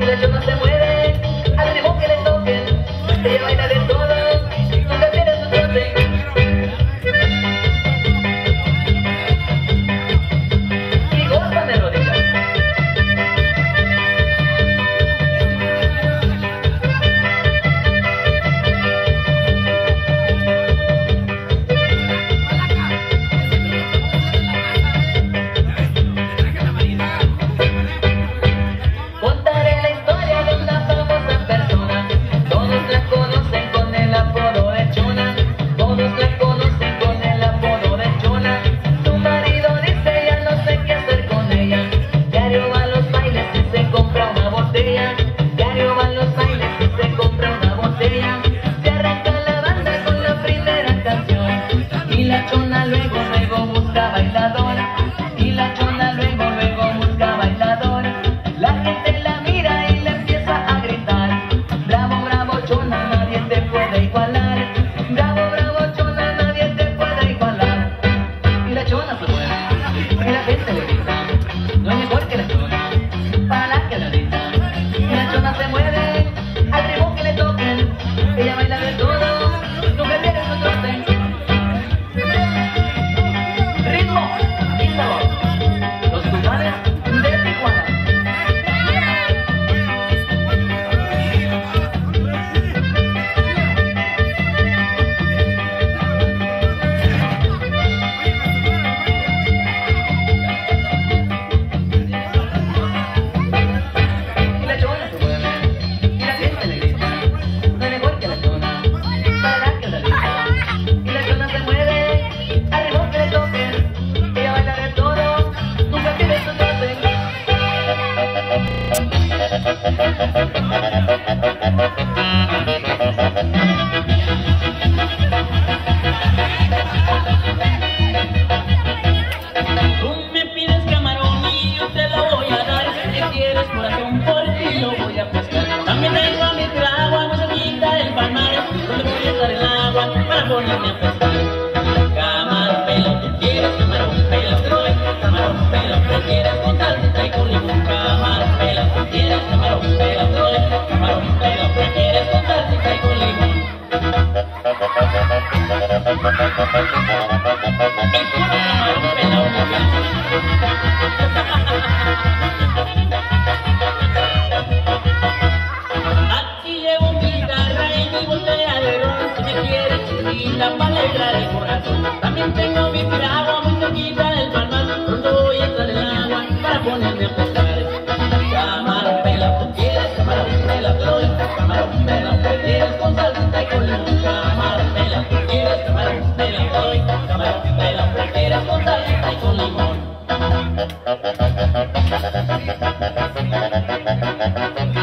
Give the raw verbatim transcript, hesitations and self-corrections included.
la chona se mueve al ritmo que le toquen. Ella baila de todo, nunca pierde su trote. Y goza de rodillas. Contaré la historia de una famosa persona. Todos la conocen con el apodo de Chona. Todos la conocen con el apodo de Chona. Su marido dice ya no sé qué hacer con ella. Diario va a los bailes y se compra una botella. Diario va a los bailes y se compra una botella. Se arranca la banda con la primera canción. Y la Chona luego, luego busca bailador. Y la Chona luego, luego busca bailador. La gente la mira y le empieza a gritar. Bravo, bravo, Chona, nadie te puede igualar. Bravo, bravo, Chona, nadie te puede igualar. Y la Chona se mueve y la gente le grita. No es mejor que la Chona, para la que la grita. Y la Chona se mueve al ritmo que le toquen. Ella baila de todo, nunca pierde su trote. Ritmo y sabor. Los tucanes de Tijuana. Y la Chona se mueve y la gente le grita. No es mejor que la Chona, para que la grita. Y la Chona se mueve al ritmo que le toquen. Ella baila de todo, nunca pierde su trote. Tú me pides camarón y yo te lo voy a dar. Si quieres corazón, por ti lo voy a pescar. También tengo a mi agua muy cerquita del palmar, donde voy a estar el agua para ponerme a pescar. Camarón pelo, ¿qué quieres? Camarón pelo, te doy. Camarón pelo, ¿qué quieres? Con tal te traigo limón. Camarón pelo, ¿qué quieres? Camarón pelo, te doy. Camarón pelo, ¿qué quieres? Con tal te traigo limón. El puro camarón pelado de limón. Aquí llevo mi guitarra y mi botella de ron. Si me quieres chiquita para alegrar el corazón. También tengo mi piragua muy cerquita del palmar, pronto voy a entrar en el agua para ponerme a pescar. Camarón pelado, ¿tú quieres? Camarón pelado, te doy. Camarón pelado, ¿qué quieres? Con salsita y con limón. Camarón pelado, ¿tú quieres? Camarón pelado, te doy. Camarón pelado, ¿qué quieres? Con salsita y con limón.